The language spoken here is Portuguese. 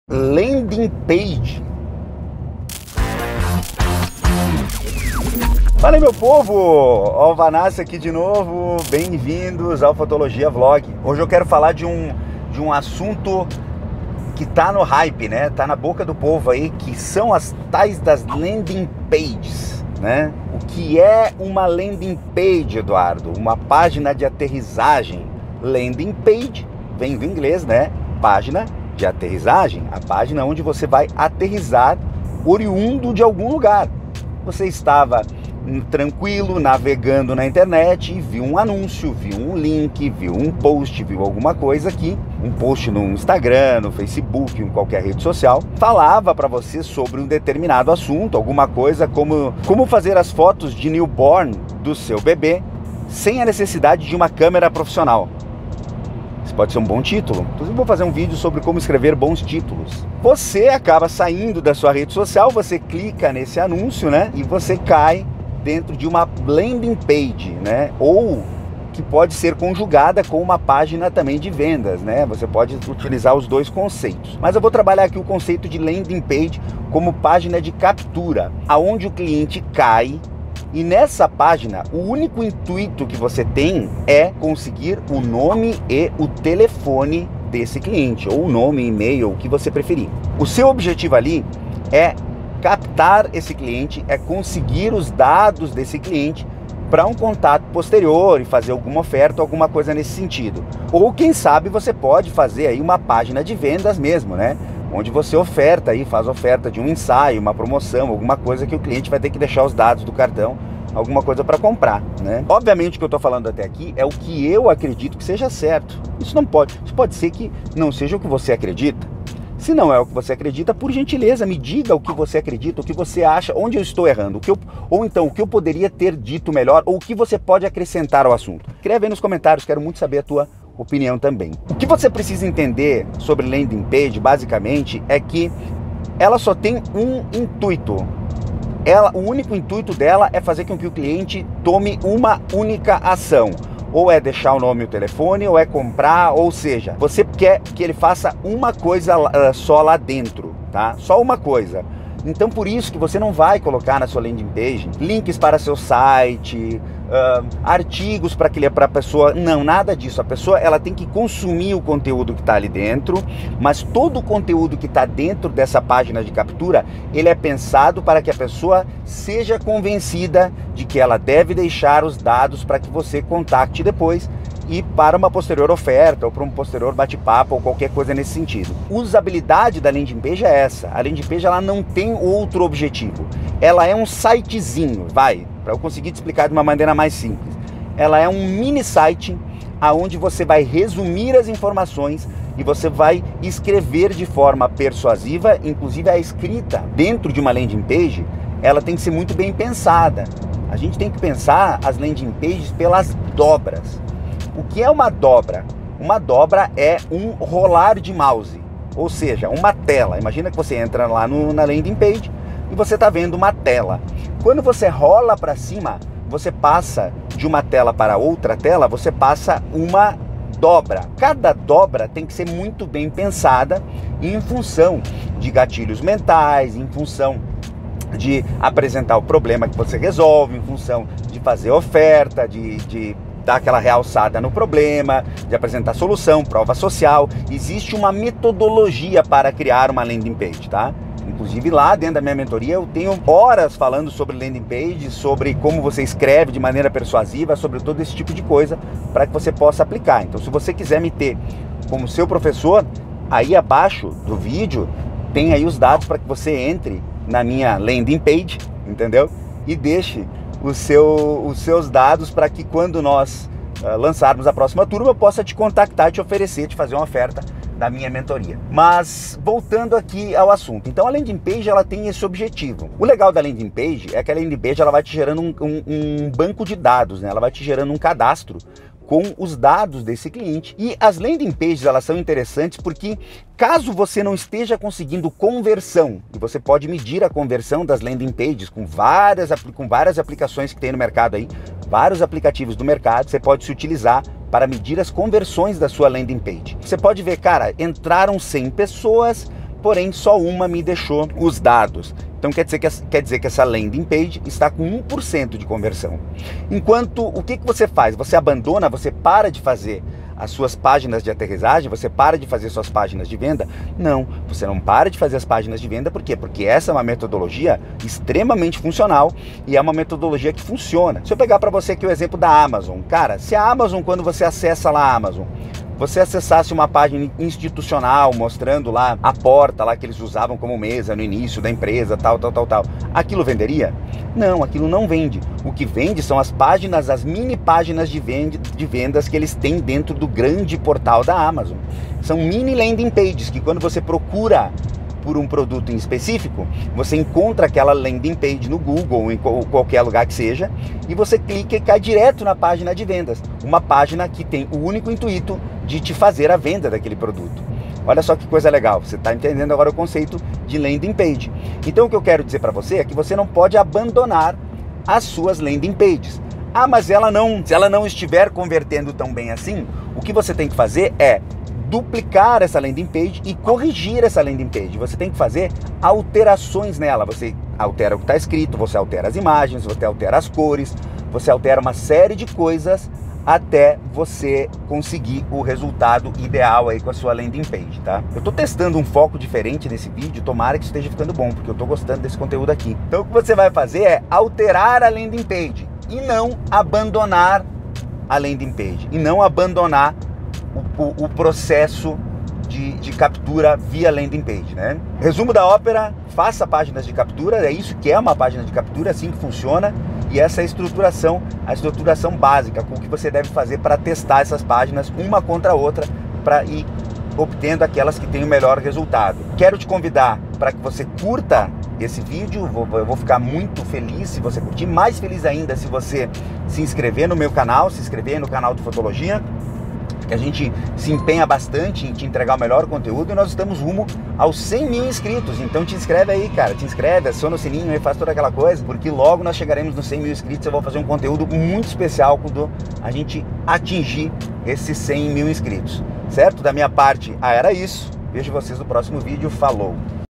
Landing page. Fala aí, meu povo, Alvanassi aqui de novo, bem-vindos ao Fotologia Vlog. Hoje eu quero falar de um assunto que tá no hype, né? Tá na boca do povo aí, que são as tais das landing pages, né? O que é uma landing page, Eduardo? Uma página de aterrissagem. Landing page vem do inglês, né? Página de aterrissagem, a página onde você vai aterrissar oriundo de algum lugar. Você estava tranquilo, navegando na internet e viu um anúncio, viu um link, viu um post, viu alguma coisa aqui, um post no Instagram, no Facebook, em qualquer rede social, falava para você sobre um determinado assunto, alguma coisa como fazer as fotos de newborn do seu bebê sem a necessidade de uma câmera profissional. Isso pode ser um bom título. Inclusive, vou fazer um vídeo sobre como escrever bons títulos. Você acaba saindo da sua rede social, você clica nesse anúncio, né? E você cai dentro de uma landing page, né? Ou que pode ser conjugada com uma página também de vendas, né? Você pode utilizar os dois conceitos. Mas eu vou trabalhar aqui o conceito de landing page como página de captura, aonde o cliente cai. E nessa página, o único intuito que você tem é conseguir o nome e o telefone desse cliente, ou o nome, e-mail, o que você preferir. O seu objetivo ali é captar esse cliente, é conseguir os dados desse cliente para um contato posterior e fazer alguma oferta, alguma coisa nesse sentido. Ou quem sabe você pode fazer aí uma página de vendas mesmo, né? Onde você oferta aí, faz oferta de um ensaio, uma promoção, alguma coisa que o cliente vai ter que deixar os dados do cartão, alguma coisa para comprar, né? Obviamente o que eu estou falando até aqui é o que eu acredito que seja certo. Isso pode ser que não seja o que você acredita. Se não é o que você acredita, por gentileza, me diga o que você acredita, o que você acha, onde eu estou errando, ou então o que eu poderia ter dito melhor, ou o que você pode acrescentar ao assunto. Escreve aí nos comentários, quero muito saber a tua opinião também. O que você precisa entender sobre landing page, basicamente, é que ela só tem um intuito. O único intuito dela é fazer com que o cliente tome uma única ação. Ou é deixar o nome e o telefone, ou é comprar, ou seja, você quer que ele faça uma coisa só lá dentro, tá? Só uma coisa. Então por isso que você não vai colocar na sua landing page links para seu site, artigos para a pessoa, não, nada disso. A pessoa ela tem que consumir o conteúdo que está ali dentro, mas todo o conteúdo que está dentro dessa página de captura, ele é pensado para que a pessoa seja convencida de que ela deve deixar os dados para que você contacte depois e para uma posterior oferta ou para um posterior bate-papo ou qualquer coisa nesse sentido. Usabilidade da landing page é essa. A landing page ela não tem outro objetivo. Ela é um sitezinho, para eu conseguir te explicar de uma maneira mais simples. Ela é um mini site aonde você vai resumir as informações e você vai escrever de forma persuasiva. Inclusive a escrita dentro de uma landing page, ela tem que ser muito bem pensada. A gente tem que pensar as landing pages pelas dobras. O que é uma dobra? Uma dobra é um rolar de mouse, ou seja, uma tela. Imagina que você entra lá na landing page e você está vendo uma tela. Quando você rola para cima, você passa de uma tela para outra tela, você passa uma dobra. Cada dobra tem que ser muito bem pensada em função de gatilhos mentais, em função de apresentar o problema que você resolve, em função de fazer oferta, de dar aquela realçada no problema, de apresentar solução, prova social. Existe uma metodologia para criar uma landing page, tá? Inclusive lá dentro da minha mentoria eu tenho horas falando sobre landing page, sobre como você escreve de maneira persuasiva, sobre todo esse tipo de coisa para que você possa aplicar. Então se você quiser me ter como seu professor, aí abaixo do vídeo tem aí os dados para que você entre na minha landing page, entendeu? E deixe os seus dados para que quando nós lançarmos a próxima turma eu possa te contactar, te oferecer, te fazer uma oferta da minha mentoria. Mas voltando aqui ao assunto, então a landing page ela tem esse objetivo. O legal da landing page é que a landing page ela vai te gerando um banco de dados, né? Ela vai te gerando um cadastro com os dados desse cliente. E as landing pages elas são interessantes porque caso você não esteja conseguindo conversão, e você pode medir a conversão das landing pages com várias aplicações que tem no mercado aí, vários aplicativos do mercado, você pode se utilizar para medir as conversões da sua landing page. Você pode ver, cara, entraram 100 pessoas, porém só uma me deixou os dados. Então quer dizer que essa landing page está com 1% de conversão. Enquanto, o que você faz? Você abandona, você para de fazer as suas páginas de aterrissagem, você para de fazer suas páginas de venda? Não, você não para de fazer as páginas de venda, por quê? Porque essa é uma metodologia extremamente funcional e é uma metodologia que funciona. Se eu pegar para você aqui o exemplo da Amazon, cara, se a Amazon, quando você acessa lá a Amazon, você acessasse uma página institucional mostrando lá a porta lá que eles usavam como mesa no início da empresa, tal, aquilo venderia? Não, aquilo não vende. O que vende são as páginas, as mini páginas de vendas que eles têm dentro do grande portal da Amazon. São mini landing pages que quando você procura por um produto em específico, você encontra aquela landing page no Google ou em qualquer lugar que seja, e você clica e cai direto na página de vendas. Uma página que tem o único intuito de te fazer a venda daquele produto. Olha só que coisa legal, você está entendendo agora o conceito de landing page. Então o que eu quero dizer para você é que você não pode abandonar as suas landing pages. Ah, mas se ela não estiver convertendo tão bem assim, o que você tem que fazer é duplicar essa landing page e corrigir essa landing page. Você tem que fazer alterações nela. Você altera o que está escrito, você altera as imagens, você altera as cores, você altera uma série de coisas até você conseguir o resultado ideal aí com a sua landing page, tá? Eu tô testando um foco diferente nesse vídeo, tomara que esteja ficando bom, porque eu tô gostando desse conteúdo aqui. Então o que você vai fazer é alterar a landing page e não abandonar a landing page, e não abandonar o processo de captura via landing page, né? Resumo da ópera: faça páginas de captura, é isso que é uma página de captura, assim que funciona, e essa é a estruturação básica, com o que você deve fazer para testar essas páginas uma contra a outra, para ir obtendo aquelas que têm o melhor resultado. Quero te convidar para que você curta esse vídeo, eu vou ficar muito feliz se você curtir, mais feliz ainda se você se inscrever no meu canal, se inscrever no canal do Fotologia, que a gente se empenha bastante em te entregar o melhor conteúdo, e nós estamos rumo aos 100 mil inscritos. Então te inscreve aí, cara, te inscreve, aciona o sininho e faz toda aquela coisa, porque logo nós chegaremos nos 100 mil inscritos. Eu vou fazer um conteúdo muito especial quando a gente atingir esses 100 mil inscritos, certo? Da minha parte, era isso. Vejo vocês no próximo vídeo. Falou!